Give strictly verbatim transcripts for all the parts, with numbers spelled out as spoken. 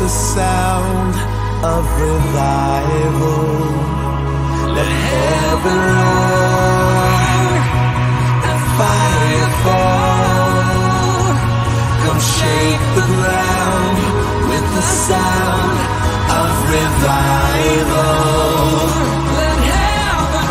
the sound of revival. Let heaven roar and fire fall. Come shake the ground with the sound of revival. Let heaven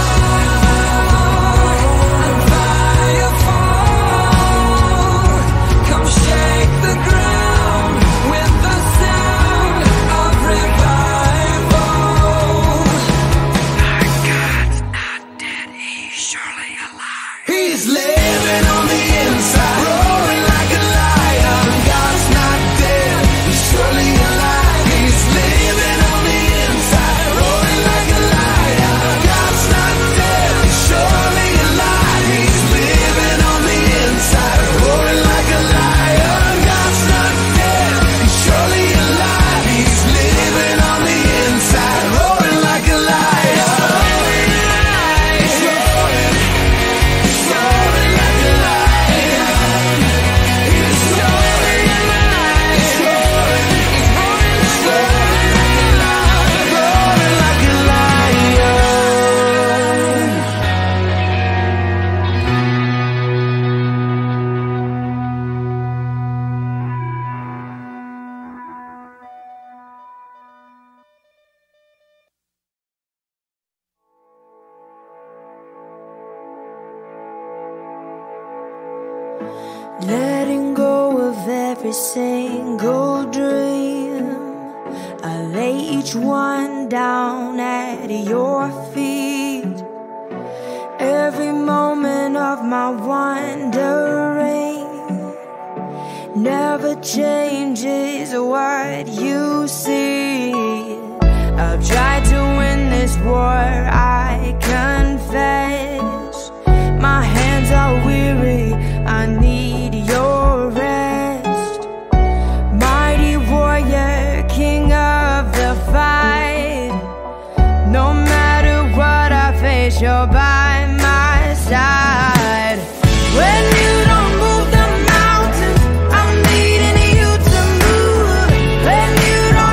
roar and fire fall. Come shake the ground with the sound of revival. Our God's not dead, he's surely alive. He's living on the inside, roaring like a lion. God's not dead, he's surely alive. He's living on the inside, roaring like a lion. God's not dead, he's surely alive. He's living on the inside, roaring like a lion. God's not dead, he's surely alive. He's living on the inside, roaring like a lion. He's roaring, he's roaring like a lion. He's roaring, he's roaring, he's roaring, he's roaring like a lion, roaring like a lion. Letting go of every single dream, I lay each one down at your feet. Every moment of my wandering never changes what you see. I've tried to win this war, I confess. My hands are weary, I need your rest. Mighty warrior, king of the fight. No matter what I face, you're by my side. When you don't move the mountains, I'm needing you to move. When you don't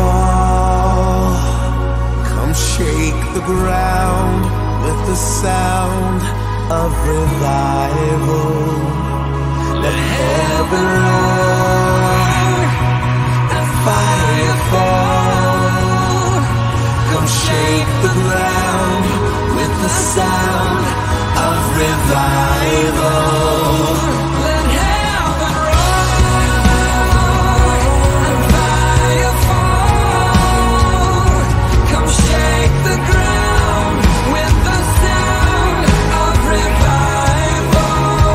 fall. Come shake the ground with the sound of revival. Let heaven roar and fire fall. Come shake the ground with the sound of revival. Let heaven roar and fire fall. Come shake the ground with the sound of revival.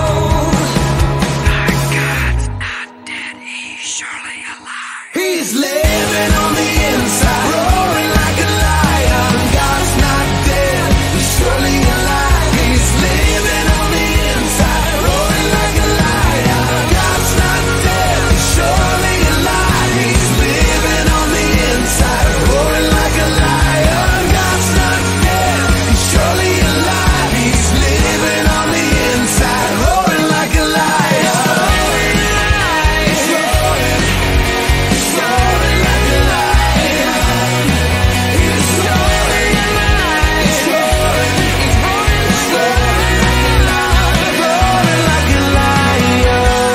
Our God's not dead, He's surely alive. He's living on the inside, roaring like a lion. God's not dead, He's surely alive. He's living on the inside, roaring like a lion. God's not dead, He's surely alive. He's living on the inside, roaring like a lion. God's not dead, He's surely alive. He's living on the inside, roaring like a lion. He's roaring, he's roaring like a lion. He's roaring, he's roaring, he's roaring, he's roaring like a lion, roaring like a lion.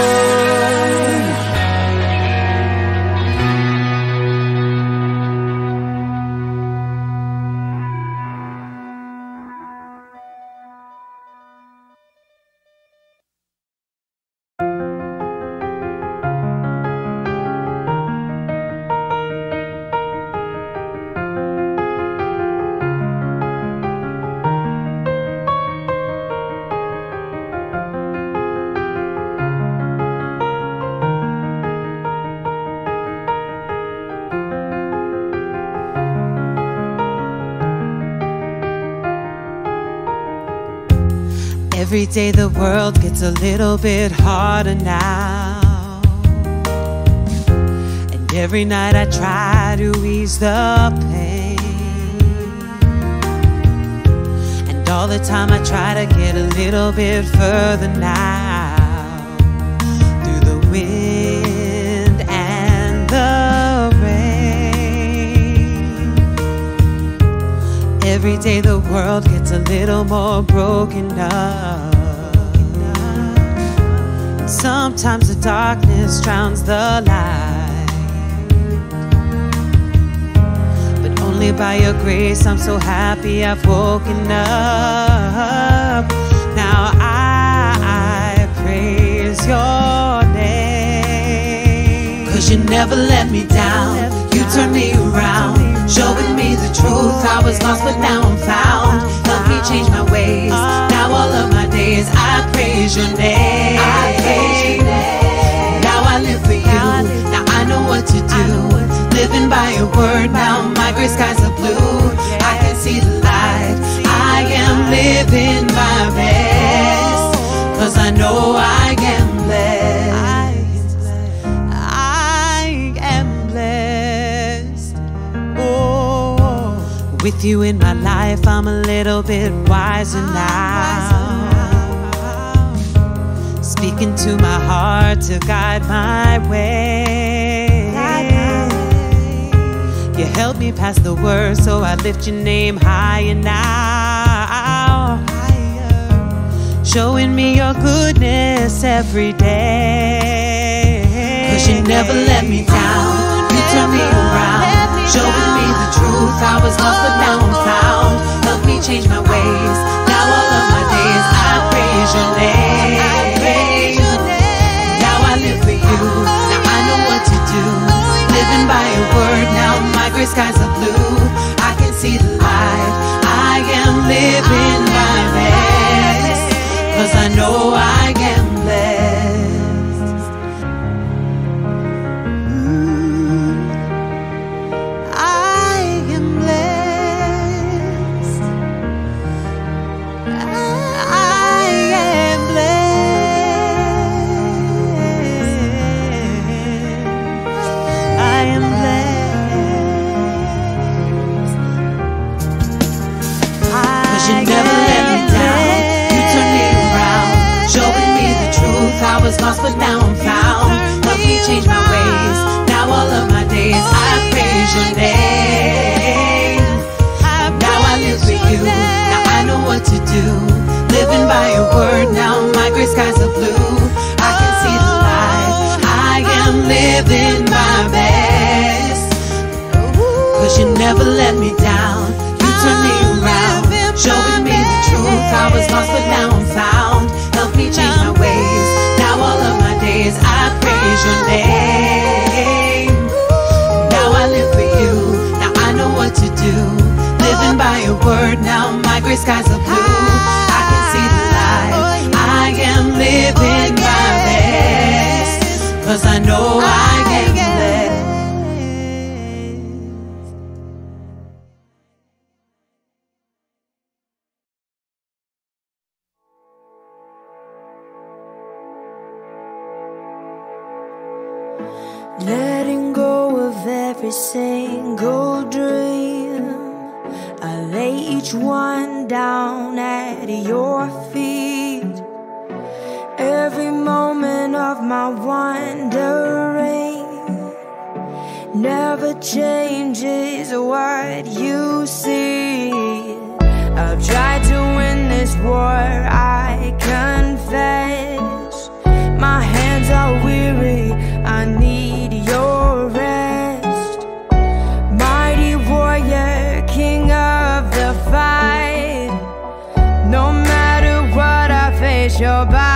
Every day the world gets a little bit harder now, and every night I try to ease the pain, and all the time I try to get a little bit further now, through the wind and the rain. Every day the world gets a little more broken up. Sometimes the darkness drowns the light, but only by your grace I'm so happy I've woken up. Now I, I praise your name, 'cause you never let me down. You turned me around, showing me the truth. I was lost but now I'm found. Help me change my ways. Now all of my days I praise your name. I praise your name. Now I live for you. Now I know what to do. Living by your word. Now my gray skies are blue. I can see the light. I am living my best, 'cause I know I am blessed. I am blessed. Oh, with you in my life, I'm a little bit wiser now. Speaking to my heart to guide my way. You help me pass the word, so I lift your name higher now. Showing me your goodness every day. 'Cause you never let me down. You turn me around, showing me the truth. I was lost but now I'm found. Help me change my ways. Now all of my days I praise your name. Now I live for you. Now I know what to do. Living by your word. Now my gray skies are blue. I can see the light. I am living my best, 'cause I know I am blessed. Mm, I am blessed. I am blessed. I am blessed. 'Cause you never let me down. You turned me around, showing me the truth. I was lost but now I'm found. Help me change my ways. Now all of my days I praise your 'cause you never let me down. You turned me around, showing me the truth. I was lost but now I'm found. Help me change my ways. Now all of my days I praise your name. Now I live for you. Now I know what to do. Living by your word. Now my gray skies are blue. I can see the light. I am living by this, 'cause I know I am blessed. Letting go of every single dream, I lay each one down at your feet. Every moment of my wandering never changes what you see. I've tried to win this war, I confess. My hands are weary, I need your rest. Mighty warrior, king of the fight. No matter what I face, you're by